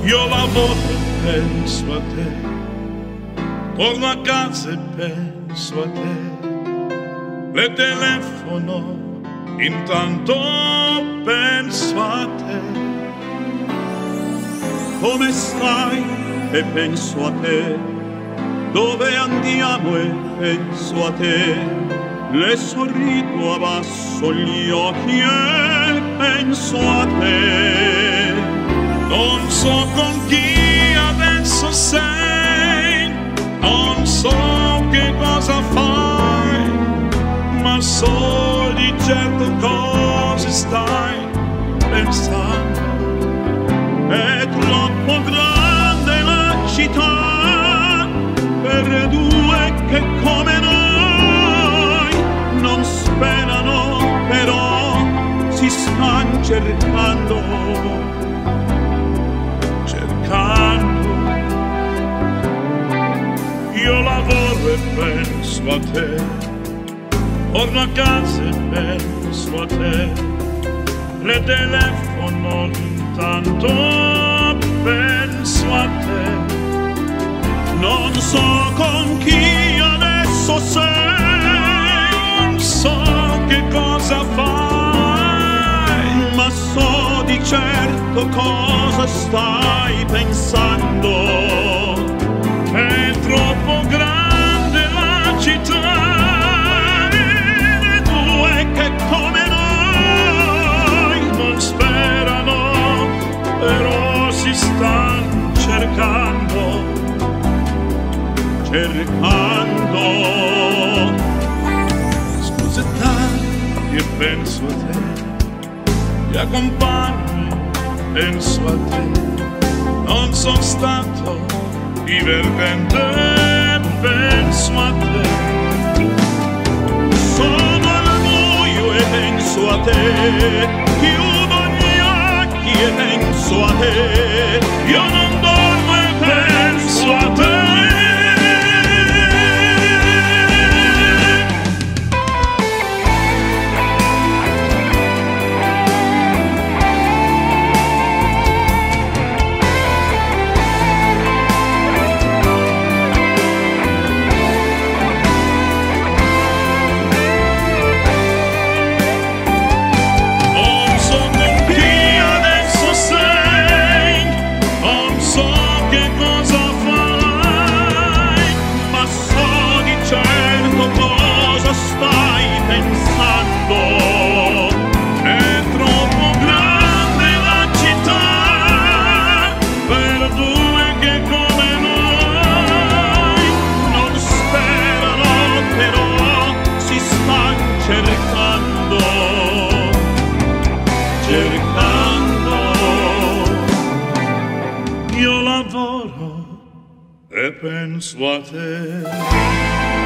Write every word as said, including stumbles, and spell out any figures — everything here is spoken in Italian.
Io lavoro e penso a te, torno a casa e penso a te, le telefono, intanto penso a te. Come stai? E penso a te, dove andiamo e penso a te, le sorrido, abbasso gli occhi e penso a te. Non so con chi adesso sei, non so che cosa fai, ma so di certo cosa stai pensando. È troppo grande la città per due che come noi non sperano, però si stanno cercando. Io lavoro e penso a te, torno a casa e penso a te, le telefono, intanto penso a te. Non so con chi adesso sei, non so che cosa fai, ma so di certo cosa stai pensando. È troppo grande la città e le due che come noi non sperano, però si stanno cercando, cercando. Scusa tanto, io penso a te, ti accompagno, penso a te, non sono stato divertente, penso a te. Sono al buio e penso a te, chiudo gli occhi e penso a te, io non dormo e penso a te. Io lavoro e penso a te.